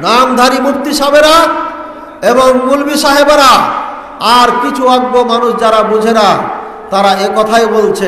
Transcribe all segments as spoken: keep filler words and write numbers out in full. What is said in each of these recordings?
নামধারী মুফতি সাহেবেরা এবং মৌলভী সাহেবেরা আর কিছু অজ্ঞ মানুষ যারা বুঝে না, তারা এ কথাই বলছেন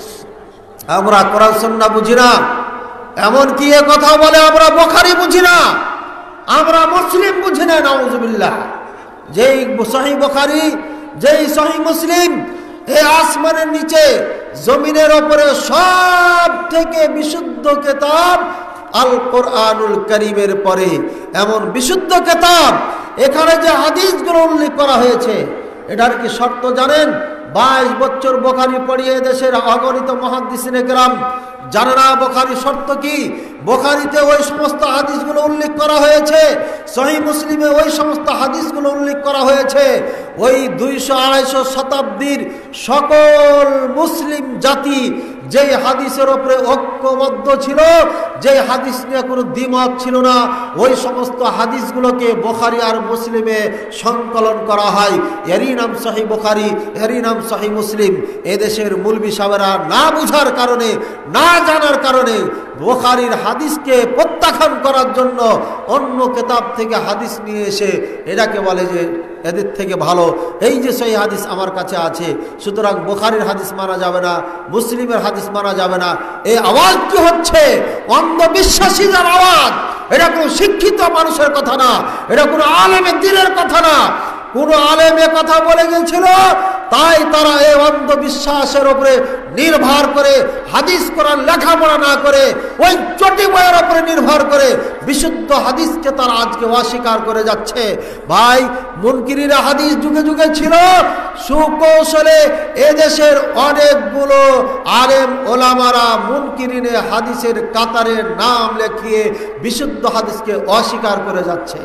আমরা কোরআন সুন্নাহ বুঝি না। এমনকি এ কথা বলে আমরা বুখারী বুঝি না, আমরা মুসলিম বুঝি না। নাউজুবিল্লাহ। যেই সহিহ বুখারী, যেই সহিহ মুসলিম এই আসমানের নিচে জমিনের উপরে সব থেকে বিশুদ্ধ কিতাব আল কোরআনুল কারীমের পরে এমন বিশুদ্ধ কিতাব, এখানে যে হাদিসগুলো উল্লেখ করা হয়েছে এটার কি শর্ত জানেন? বাইশ বছর বুখারী পড়িয়ে দেশের অগণিত মুহাদ্দিসিনে কেরাম জানে না বুখারী শর্ত কি। বুখারীতে ওই সমস্ত হাদিসগুলো উল্লেখ করা হয়েছে, সহিহ মুসলিমে ওই সমস্ত হাদিসগুলো উল্লেখ করা হয়েছে। ওই দুইশো আড়াইশো শতাব্দীর সকল মুসলিম জাতি যেই হাদিসের ওপরে ঐক্যবদ্ধ ছিল, যেই হাদিস নিয়ে কোনো দ্বিমত ছিল না, ওই সমস্ত হাদিসগুলোকে বুখারী আর মুসলিমে সংকলন করা হয়। এরই নাম সহিহ বুখারী, এরই নাম সহিহ মুসলিম। এদেশের মৌলভী সাহেবেরা না বুঝার কারণে, না জানার কারণে বুখারীর হাদিসকে প্রত্যাখ্যান করার জন্য অন্য কিতাব থেকে হাদিস নিয়ে এসে এটাকে বলে যে এদের থেকে ভালো এই যে সহিহ হাদিস আমার কাছে আছে, সুতরাং বুখারীর হাদিস মানা যাবে না, মুসলিমের হাদিস মানা যাবে না। এই আওয়াজ কি হচ্ছে? অন্ধবিশ্বাসীদের আওয়াজ। এটা কোনো শিক্ষিত মানুষের কথা না, এটা কোনো আলেমের দ্বীনের কথা না। কোন আলেম এ কথা বলে গেছিল, তাই তারা এই অন্ধবিশ্বাসের উপরে নির্ভর করে, হাদিস কোরআন লেখাপড়া না করে, ওই চটি বইয়ের উপরে নির্ভর করে বিশুদ্ধ হাদিসকে তারা আজকে অস্বীকার করে যাচ্ছে। ভাই, মুনকিরিরা হাদিস যুগে যুগে ছিল। সুকৌশলে এদেশের অনেকগুলো আলেম ওলামারা মুনকিরিনে হাদিসের কাতারে নাম লেখিয়ে বিশুদ্ধ হাদিসকে অস্বীকার করে যাচ্ছে।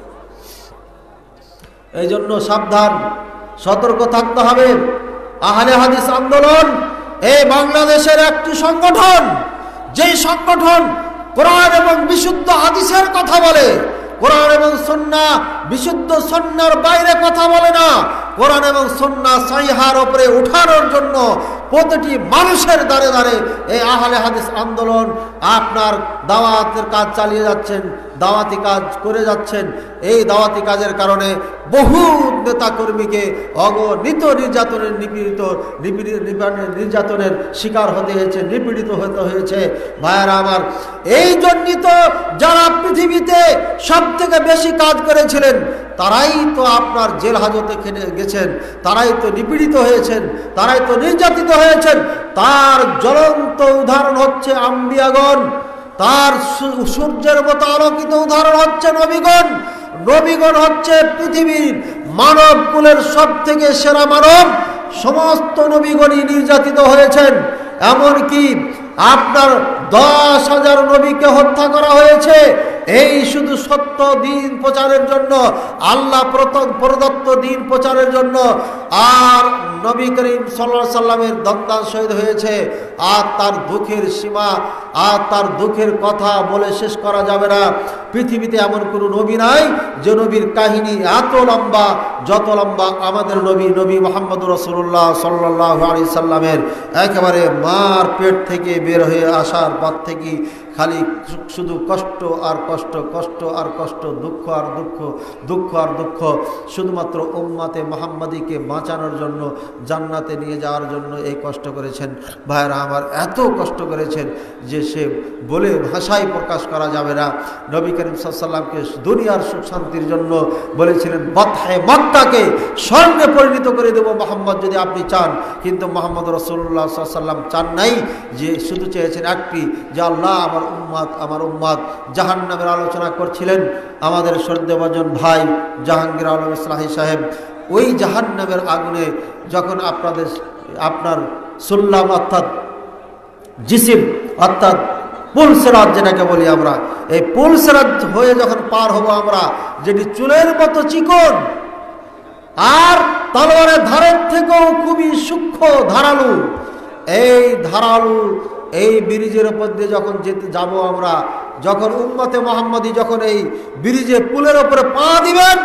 এই জন্য সাবধান, সতর্ক থাকতে হবে। আহলে হাদিস আন্দোলন এই বাংলাদেশের একটি সংগঠন, যেই সংগঠন কোরআন এবং বিশুদ্ধ হাদিসের কথা বলে। কোরআন এবং সুন্নাহ, বিশুদ্ধ সুন্নাহর বাইরে কথা বলে না। কোরআন এবং সুন্নাহ সহিহার উপরে উঠানোর জন্য প্রতিটি মানুষের দ্বারে দ্বারে এই আহলে হাদিস আন্দোলন আপনার দাওয়াতের কাজ চালিয়ে যাচ্ছেন, দাওয়াতি কাজ করে যাচ্ছেন। এই দাওয়াতি কাজের কারণে বহু নেতা কর্মীকে অগণিত নির্যাতনের নিপীড়িত নির্যাতনের শিকার হতে হয়েছে, নিপীড়িত হতে হয়েছে। ভাইয়েরা আমার, এই জন্যই তো যারা পৃথিবীতে সব থেকে বেশি কাজ করেছিলেন তারাই তো আপনার জেল হাজতে খেলে গেছেন, তারাই তো নিপীড়িত হয়েছেন, তারাই তো নির্যাতিত হয়েছেন। তার জ্বলন্ত উদাহরণ হচ্ছে আম্বিয়াগণ, তার সূর্যের মতো আলোকিত উদাহরণ হচ্ছে নবীগণ। নবীগণ হচ্ছে পৃথিবীর মানব কুলের সব থেকে সেরা মানব। সমস্ত নবীগণই নির্যাতিত হয়েছেন। এমনকি আপনার দশ হাজার নবীকে হত্যা করা হয়েছে এই শুধু সত্য দিন প্রচারের জন্য, আল্লাহ প্রদত্ত দিন প্রচারের জন্য। আর নবী করিম সাল্লাল্লাহু আলাইহি সাল্লামের দন্তান শহীদ হয়েছে। আর তার দুঃখের সীমা, আর তার দুঃখের কথা বলে শেষ করা যাবে না। পৃথিবীতে এমন কোনো নবী নাই যে নবীর কাহিনী এত লম্বা, যত লম্বা আমাদের নবী নবী মুহাম্মদুর রাসূলুল্লাহ সাল্লাল্লাহু আলাইহি সাল্লামের। একেবারে মার পেট থেকে বের হয়ে আসার পর থেকে খালি শুধু কষ্ট আর কষ্ট, কষ্ট আর কষ্ট, দুঃখ আর দুঃখ, দুঃখ আর দুঃখ। শুধুমাত্র উম্মতে মুহাম্মাদিকে বাঁচানোর জন্য, জান্নাতে নিয়ে যাওয়ার জন্য এই কষ্ট করেছেন। ভাইরা আমার, এত কষ্ট করেছেন যে সে বলে ভাষায় প্রকাশ করা যাবে না। নবী করিম সাল্লাল্লাহু আলাইহি সাল্লামকে দুনিয়ার সুখ শান্তির জন্য বলেছিলেন বাদহে মক্কাকে স্বর্ণে পরিণত করে দেব মুহাম্মদ যদি আপনি চান। কিন্তু মুহাম্মদ রাসূলুল্লাহ সাল্লাল্লাহু আলাইহি সাল্লাম চান নাই, যে শুধু চেয়েছেন একটি, যে আল্লাহ আমার উম্মত, আমার উম্মত। জাহান্নামের আলোচনা করছিলেন আমাদের শ্রদ্ধেয়ভাজন ভাই জাহাঙ্গীর আলম ইসলাহি সাহেব। ওই জাহান্নামের আগুনে যখন আপনাদের আপনার সুল্লাম অর্থাৎ জিসিম অর্থাৎ পুল সিরাত যেটাকে বলি আমরা, এই পুল সিরাত হয়ে যখন পার হব আমরা, যেটি চুলের মতো চিকন আর তলোয়ারের ধারের থেকেও খুবই সূক্ষ্ম ধারালু, এই ধারালু এই ব্রিজের উপর দিয়ে যখন যেতে যাব আমরা, যখন উম্মতে মুহাম্মাদি যখন এই ব্রিজে পুলের উপরে পা দিবেন,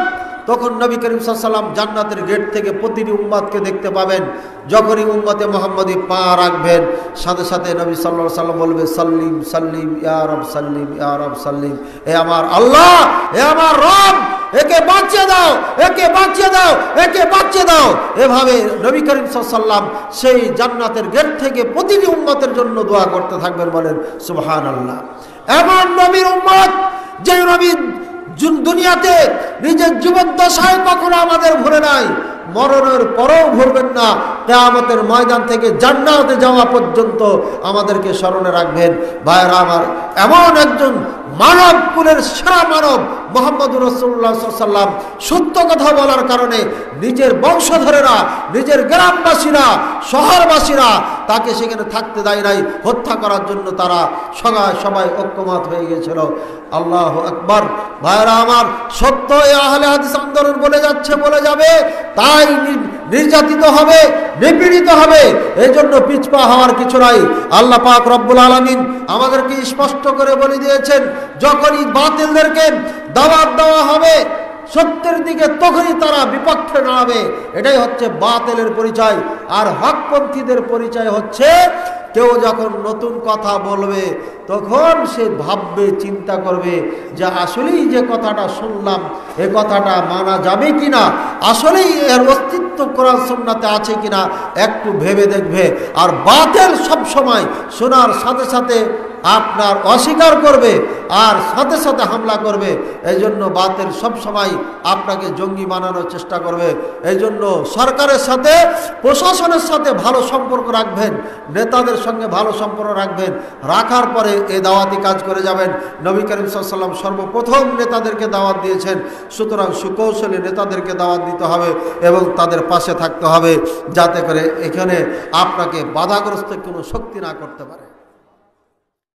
তখন নবী করিম সাল্লাল্লাহু আলাইহি ওয়াসাল্লাম জান্নাতের গেট থেকে প্রতিটি উম্মতকে দেখতে পাবেন। যখনই উম্মতে মুহাম্মদী পা রাখবেন, সাথে সাথে নবী সাল্লাল্লাহু আলাইহি ওয়াসাল্লাম বলবে, সাল্লিম সাল্লিম ইয়া রব সাল্লিম ইয়া রব সাল্লিম, এ আমার আল্লাহ, এ আমার রব, একে বাঁচিয়ে দাও, একে বাঁচিয়ে দাও, একে বাঁচিয়ে দাও। এভাবে নবী করিম সাল্লাল্লাহু আলাইহি ওয়াসাল্লাম সেই জান্নাতের গেট থেকে প্রতিটি উম্মতের জন্য দোয়া করতে থাকবেন। বলেন সুবহানাল্লাহ। এমন নবীর উম্মত যে নবী দুনিয়াতে নিজের জীবদ্দশায় কখনো আমাদের ভুলে নাই, মরণের পরেও ভুলবেন না, কিয়ামতের ময়দান থেকে জান্নাতে যাওয়া পর্যন্ত আমাদেরকে স্মরণে রাখবেন। ভাইরা আমার, এমন একজন মানব কুলের সেরা মানব মুহাম্মদুর রাসূলুল্লাহ সাল্লাল্লাহু আলাইহি ওয়াসাল্লাম সত্য কথা বলার কারণে নিজের বংশধরেরা, নিজের গ্রামবাসীরা, শহরবাসীরা তাকে সেখানে থাকতে দেয় নাই, হত্যা করার জন্য তারা সবাই সবাই ঐক্যমত হয়ে গিয়েছিল। আল্লাহু আকবার। ভাইরা আমার, সত্য এই আহলে হাদিস আন্দোলন বলে যাচ্ছে, বলে যাবে, তাই নির্যাতিত হবে, নিপীড়িত হবে। এই জন্য পিছপা হওয়ার কিছু নাই। আল্লাহ পাক রব্বুল আলামিন আমাদেরকে স্পষ্ট করে বলে দিয়েছেন, যখনই বাতিলদেরকে দাওয়াত দেওয়া হবে সত্যের দিকে, তখনই তারা বিপক্ষে দাঁড়াবে। এটাই হচ্ছে বাতিলের পরিচয়। আর হকপন্থীদের পরিচয় হচ্ছে, কেউ যখন নতুন কথা বলবে তখন সে ভাববে, চিন্তা করবে যে আসলেই যে কথাটা শুনলাম এ কথাটা মানা যাবে কিনা, আসলেই এর অস্তিত্ব কোরআন সুন্নাতে আছে কিনা একটু ভেবে দেখবে। আর বাতিল সব সময় শোনার সাথে সাথে আপনার অস্বীকার করবে আর সাথে সাথে হামলা করবে। এই জন্য বাতিল সব সময় আপনাকে জঙ্গি বানানোর চেষ্টা করবে। এই জন্য সরকারের সাথে, প্রশাসনের সাথে ভালো সম্পর্ক রাখবেন, নেতাদের সঙ্গে ভালো সম্পর্ক রাখবেন, রাখার পরে এই দাওয়াতি কাজ করে যাবেন। নবী করিম সাল্লাল্লাহু আলাইহি ওয়াসাল্লাম সর্বপ্রথম নেতাদেরকে দাওয়াত দিয়েছেন, সুতরাং সুকৌশলে নেতাদেরকে দাওয়াত দিতে হবে এবং তাদের পাশে থাকতে হবে, যাতে করে এখানে আপনাকে বাধাগ্রস্ত কোনো শক্তি না করতে পারে।